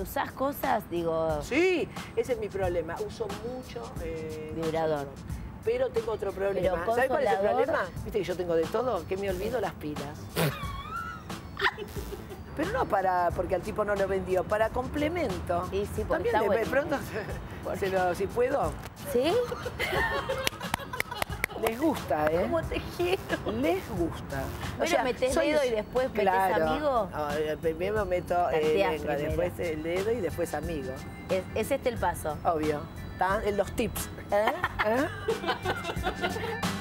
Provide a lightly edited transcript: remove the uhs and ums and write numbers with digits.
¿usás cosas? Digo... Sí, ese es mi problema. Uso mucho vibrador. Pero tengo otro problema. Pero ¿Sabes cuál es el consolador... problema? Viste que yo tengo de todo, que me olvido las pilas. Pero no porque al tipo no lo vendió, para complemento. Y sí, porque también está bueno. pronto, si puedo. ¿Sí? Les gusta, ¿eh? ¿Cómo te quiero? Les gusta. Pero metés dedo y después metés amigo. No, primero meto lengua, después el dedo y después amigo. Es este el paso. Obvio. Están los tips. ¿Eh?